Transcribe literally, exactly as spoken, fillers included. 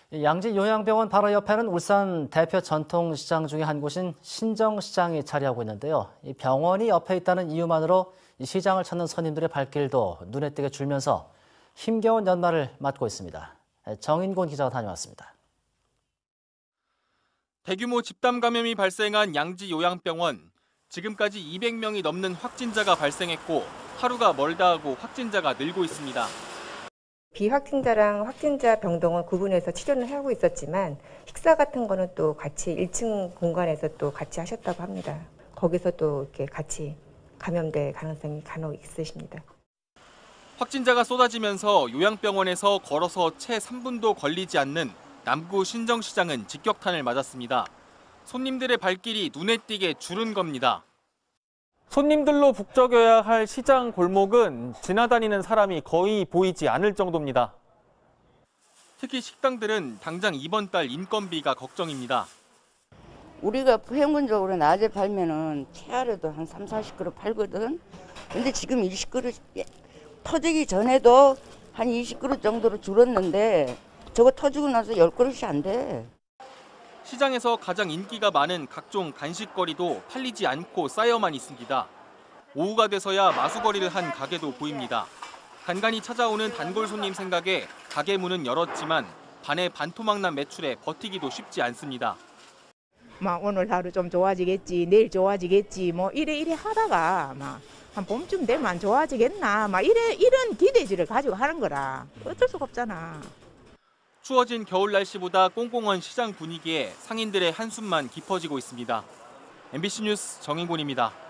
양지 요양병원 바로 옆에는 울산 대표 전통시장 중에 한 곳인 신정시장이 자리하고 있는데요. 이 병원이 옆에 있다는 이유만으로 이 시장을 찾는 손님들의 발길도 눈에 띄게 줄면서 힘겨운 연말을 맞고 있습니다. 정인곤 기자가 다녀왔습니다. 대규모 집단 감염이 발생한 양지 요양병원. 지금까지 이백 명이 넘는 확진자가 발생했고 하루가 멀다 하고 확진자가 늘고 있습니다. 비확진자랑 확진자 병동은 구분해서 치료를 하고 있었지만 식사 같은 거는 또 같이 일 층 공간에서 또 같이 하셨다고 합니다. 거기서 또 이렇게 같이 감염될 가능성이 간혹 있으십니다. 확진자가 쏟아지면서 요양병원에서 걸어서 채 삼 분도 걸리지 않는 남구 신정시장은 직격탄을 맞았습니다. 손님들의 발길이 눈에 띄게 줄은 겁니다. 손님들로 북적여야 할 시장 골목은 지나다니는 사람이 거의 보이지 않을 정도입니다. 특히 식당들은 당장 이번 달 인건비가 걱정입니다. 우리가 평균적으로 낮에 팔면은 최하로도 한 삼, 사십 그릇 팔거든. 근데 지금 이십 그릇 터지기 전에도 한 이십 그릇 정도로 줄었는데 저거 터지고 나서 십 그릇이 안 돼. 시장에서 가장 인기가 많은 각종 간식거리도 팔리지 않고 쌓여만 있습니다. 오후가 돼서야 마수거리를 한 가게도 보입니다. 간간히 찾아오는 단골 손님 생각에 가게 문은 열었지만 반의 반토막 난 매출에 버티기도 쉽지 않습니다. 막 오늘 하루 좀 좋아지겠지, 내일 좋아지겠지, 뭐 이래 이래 하다가 막 한 봄쯤 되면 좋아지겠나, 막 이래 이런 기대지를 가지고 하는 거라 어쩔 수가 없잖아. 추워진 겨울 날씨보다 꽁꽁한 시장 분위기에 상인들의 한숨만 깊어지고 있습니다. 엠비씨 뉴스 정인곤입니다.